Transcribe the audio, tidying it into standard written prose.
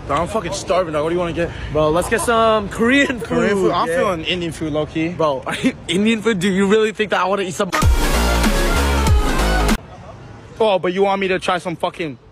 Bro, I'm fucking starving, dog. What do you want to get? Bro, let's get some Korean food. Korean food? I'm feeling Indian food, low-key. Bro, Indian food? Do you really think that I want to eat some... Oh, but you want me to try some fucking